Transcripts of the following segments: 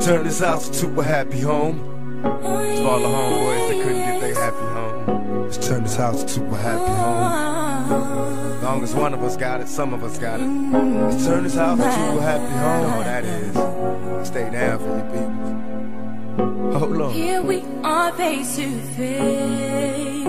Turn this house into a happy home. It's for all the homeboys that couldn't get their happy home. Let's turn this house into a happy home. As long as one of us got it, some of us got it. Let's turn this house into a happy home. Oh, that is. Stay down for your people. Hold on. Here we are face to face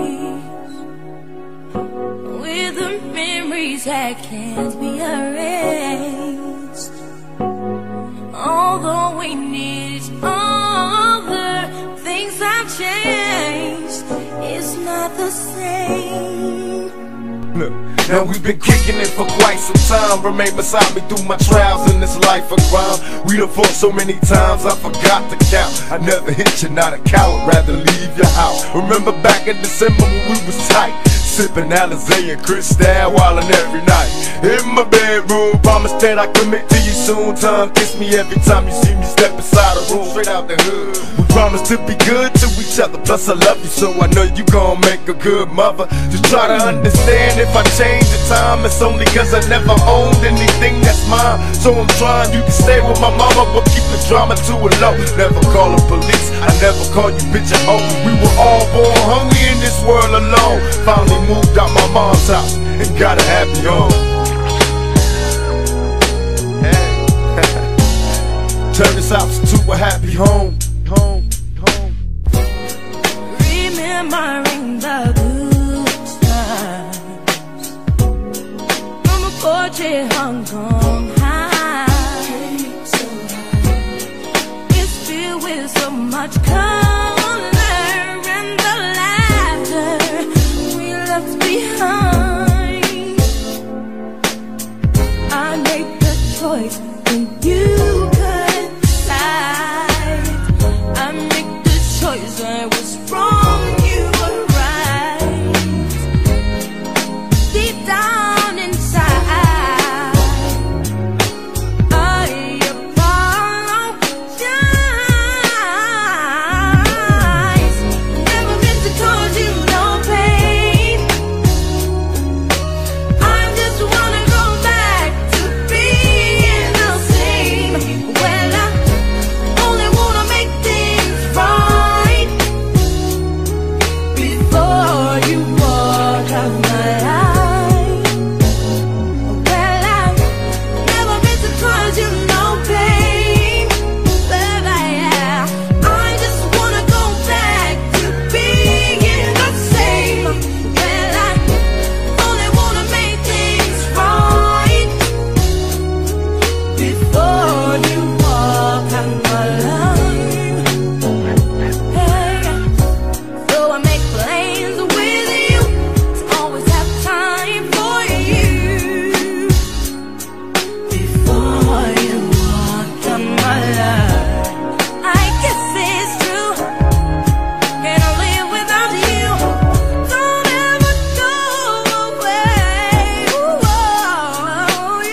with the memories that can't be erased. Although we need each other, things have changed. It's not the same. Look, now we've been kicking it for quite some time. Remain beside me through my trials in this life of crime. We done fought so many times, I forgot to count. I never hit you, not a coward, rather leave your house. Remember back in December when we was tight, sipping Alizé and Cristal, wildin' every night. In my bedroom, promise that I commit to you soon. Tongue kiss me every time you see me step inside a room, straight out the hood. We promise to be good to each other, plus I love you, so I know you gon' make a good mother. Just try to understand, if I change the time, it's only cause I never owned anything that's mine. So I'm trying, you can stay with my mama, but keep the drama to a low. Never call the police, I never call you bitch at home. We were all born hungry in this world alone. Finally moved out my mom's house and got a happy home. Turn this house into a happy home. Remembering the good times from a portrait hung on high. It's filled with so much color and the laughter we left behind. I made the choice when you could decide. I make the choice, I was wrong, you were right. Deep down inside, I apologize. Never meant to cause you no pain. I just wanna go back to being the same. Well, I only wanna make things right before you walk out my life. Well, I never meant to cause you no pain, but I just wanna go back to being the same. Well, I only wanna make things right before you walk out my life. Hey, so I make plans with you to always have time for you before you walk out my life. I guess it's true, can I live without you? Don't ever go away. Ooh,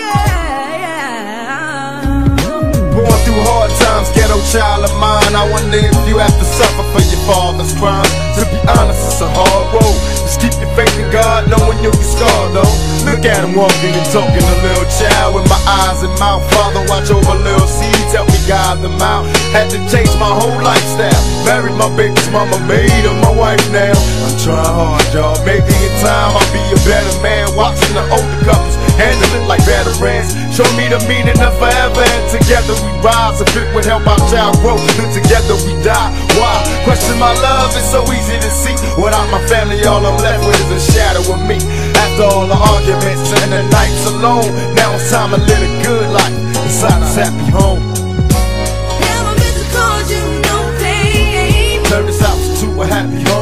yeah. Going through hard times, ghetto child of mine. I wonder if you have to suffer for your father's crime. To be honest, it's a hard road. Just keep your faith in God, knowing you'll get scarred though. Look at him walking and talking, a little child with my eyes and mouth. Father, watch over little seeds, help me guide them out. Had to change my whole lifestyle. Married my baby's mama, made her my wife now. I'm trying hard, y'all. Maybe in time I'll be a better man. Watching the older couples handle it like veterans. Show me the meaning of forever, and together we rise. If it would help our child grow, then together we die. Why? Question my love, it's so easy to see. Without my family, all I'm left with is a shadow of me. After all the arguments and the nights alone, now it's time to live a good life inside this happy home. Never meant to cause you no pain. Turn this house into a happy home.